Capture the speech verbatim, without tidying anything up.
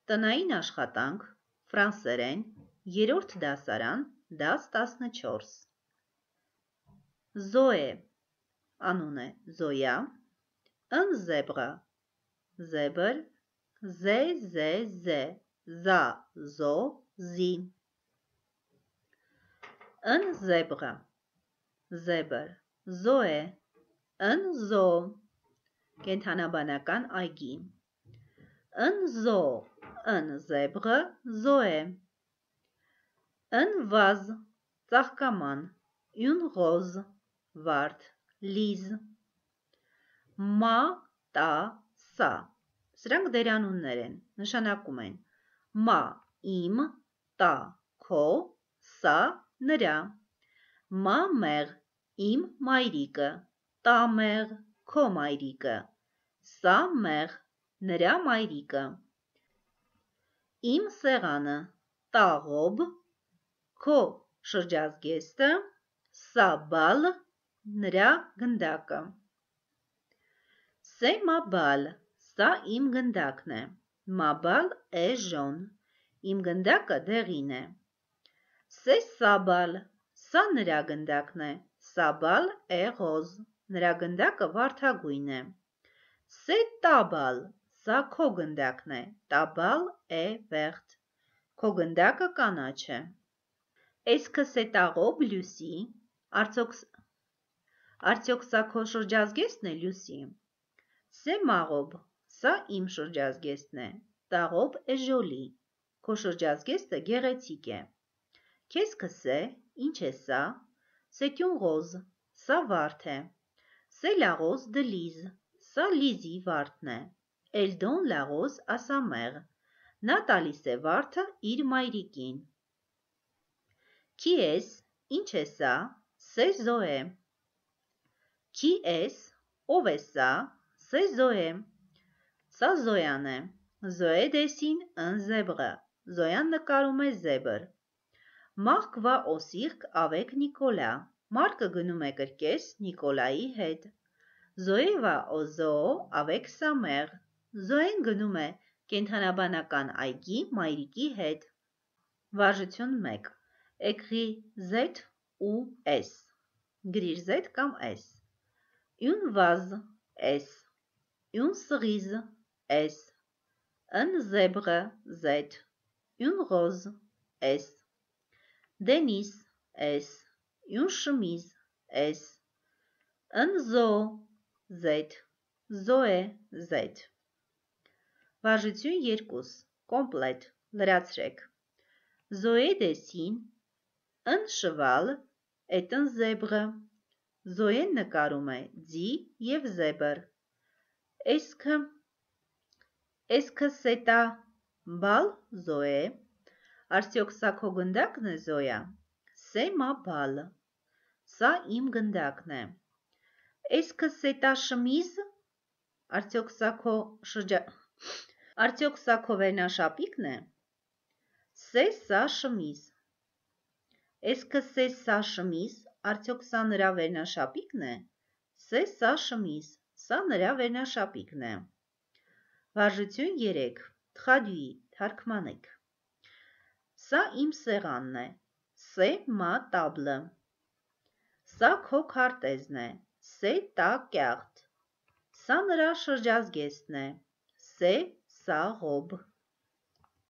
Տնային աշխատանք, ֆրանսերեն, երրորդ դասարան, դաս տասնչորս։ Զոե, անուն է Զոյա, ըն զեբրը, զեբր, զե, զե, զե, զա, զո, զի։ Ըն զեբրը, զեբր, զոե, ըն զո, կենդանաբանական այգի։ Ըն զո, ըն զեբրը, զոե։ Ըն վազ, ծաղկաման, յուն ռոզ, վարդ, լիզ։ Մա, տա, սա, սրանք դերանուններ են, նշանակում են մա, իմ, տա, քո, սա, նրա։ Մա մեղ, իմ մայրիկը, տա մեղ, քո մայրիկը, սա մեղ, նրա մայրիկը։ Իմ սեղանը, տա ղոբ, քո շրջազգեստը, սա բալ, նրա գնդակը։ Սե մա բալ, սա իմ գնդակն է, մա բալ է ժոն, իմ գնդակը դեղին է։ Սե սա բալ, սա նրա գնդակն է, սա բալ է ռոզ, նրա գնդակը վարդագույն է։ Սե տա բալ, սա քո գնդակն է, տա բալ է վեղտ, քո գնդակը կանաչ է։ Էսքը սե տա ղոբ լյուսի, արդյոք սա քո շրջազգեստն է լյուսի։ Սե մաղոբ, սա իմ շրջազգեստն է, տա ղոբ է ժոլի, քո շրջազգեստը գեղեցիկ է։ Քեզ կսե, ինչ է սա, սեթյուն ռոզ, սա վարդ է։ Սե լա ռոզ դը լիզ, սա լիզի վարդն է։ Էլ դոն լա ռոզ ա սա մեղ, նա տալիս է վարդը իր մայրիկին։ Qui es, ինչ է սա, սե զոե։ Qui es, ով է սա, սե զոե։ Սա Զոյան է։ Զոե դեսին ըն զեբրը, Զոյան նկարում է զեբր։ Մարկ վա օսիրկ ավեկ Նիկոլա, Մարկը գնում է կրկես Նիկոլայի հետ։ Զոե վա օզոո ավեկ սա մեղ, Զոեն գնում է կենդանաբանական այգի մայրիկի հետ։ Վարժություն մեկ. Էկրի Z ու S, գրիր Z կամ S։ Յուն վազ S, յուն սրիզ S, ըն զեբրը Z, յուն ռոզ S, դենիս S, յուն շմիզ S, ըն զո Z, զոե Z։ Վարժություն երկուս. Կոմպլետ, լրացրեք։ Զոե դեսին, ըն շվալ, էտն զեբրը, Զոեն նկարում է ձի և զեբր։ Էսքը, էսքը սետա բալ Զոե, արդյոք սա քո գնդակն է Զոյա։ Սե մա բալ, սա իմ գնդակն է։ Էսքը սետա շմիզ, արդյոք սա քո շրջա Արդյոք սա քո վերնաշապիկն է։ Սե սա շմիզ։ Էսքը սե սա շմիզ, արդյոք սա նրա վերնաշապիկն է։ Սե սա շմիզ, սա նրա վերնաշապիկն է։ Վարժություն երեք. Թխադուի, թարգմանեք։ Սա իմ սեղանն է, սե մա տաբլը։ Սա քո քարտեզն է, սե տա կյաղթ։ Սա նրա շրջազգեստն է, սե սա ղոբ։